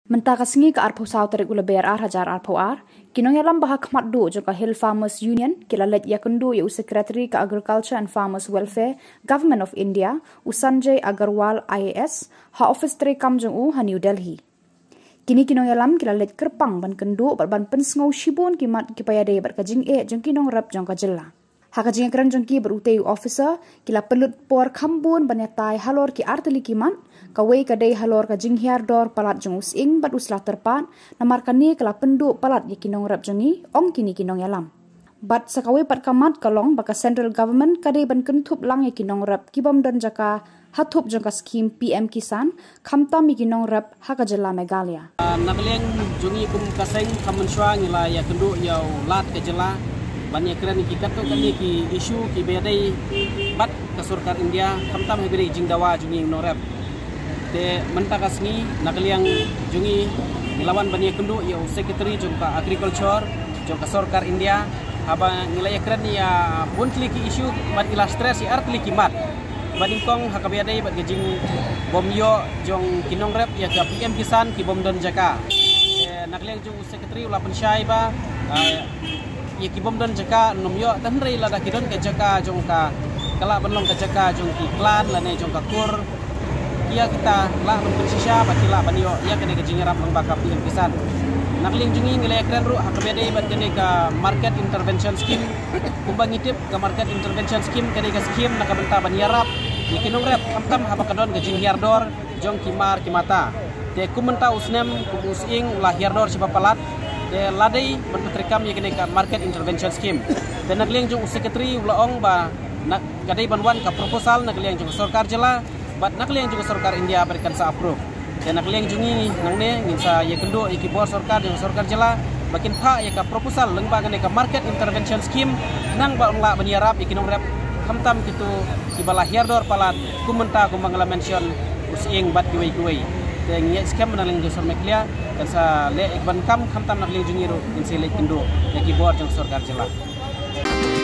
Mentakasngi ke arpo sau tarik ula BRR hajar arpo ar, kinong yalam bahak khmat do joka Hill Farmers Union, kila let yakundu ya Secretary ke Agriculture and Farmers Welfare, Government of India, Sanjay Agarwal IAS, ha office teri kam jong ha New Delhi. Kini kinong yalam kila let kerpang ban kendu ban pensngau shibun kimat kipaya de berkajing jong kinong rap jong kajela. Hakajing keran jongki beruteu officer kila pelut por kambun banyatai halor ki arteli kiman kawai kadai halor ka jinghiar dor palat jong using bat uslah terpan namar kani kala pendu palat ye kinong rap jongi ong kini kinong yalam. Bat sakawai pat kamat kalong baka central government kadai ban kentup lang ye kinong rap kibam dan jaka hatup jongka skim PM Kisan kamtam ye kinong rap hakajela Meghalaya. Nakleng jongi kum kaseng kamunshwa ngila ya kendu yau lat kajela banyak keren kita tu kali ki isu ki bedai bat ke surkar India kamtam hebri jingdawa jungi norep te mentakasni nakaliang jungi ngelawan banyak kendu ya secretary jongka agriculture jongka surkar India haba ngilaya keren ya buntli ki isu bat ila stress ya artli kimat bading kong hakabedai bat gejing bomyo jong kinong rep ya ka PM Kisan ki bom don jaka nakaliang jong secretary ulapan syai ba ya kibom dan jaka nomyo tanrei lada kidon ke jaka jongka kala benlong ke jaka jongki klan lane jongka kur kia kita lah mempersisya batila banyo ya kene ke jingarap mengbakap PM Kisan nakling jungi nilai keren ru hakbede bat kene ke market intervention scheme kumbang itip ke market intervention scheme kene ke scheme nakabenta banyarap ya kinong rep kamtam habakadon ke jinghiar dor jong kimar kimata te kumenta usnem kumusing lahiar dor sipapalat de ladai bentukrekam ye kene ka market intervention scheme dan nagliang jong secretary ulaong ba nak kadai banwan ka proposal nagliang jong sarkar jela bat nagliang jong sarkar India berikan sa approve dan nagliang jongi nangne nginsa ye kendo ye kibor sarkar jong sarkar jela makin pha ye ka proposal lengba kene ka market intervention scheme nang ba ungla baniarap ye kinong rep kamtam kitu kibala hiardor palat kumenta kumbangala mention using bat kuwei dan ngiya skam naling jong sarmeklia dan sa le ikban kam kamtam nakling jungiru insi le kindo ye kibor jong sarkar jela.